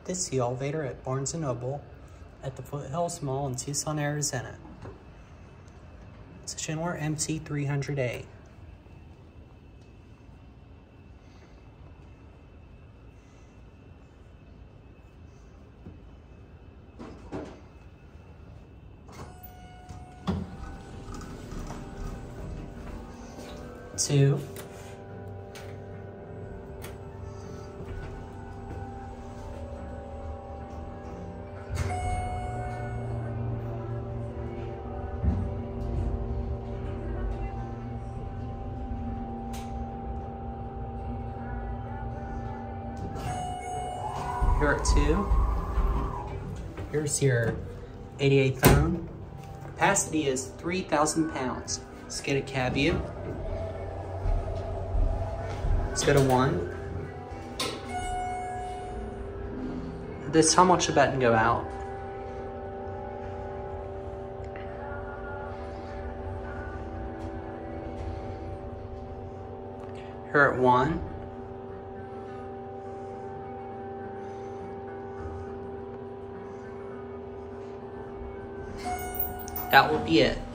This is the elevator at Barnes & Noble at the Foothills Mall in Tucson, Arizona. It's a Schindler MC300A. Two. Here at 2, here's your 88 phone. Capacity is 3,000 pounds. Let's get a cab view. Let's go to 1. This time watch the button go out. Here at 1. That will be it.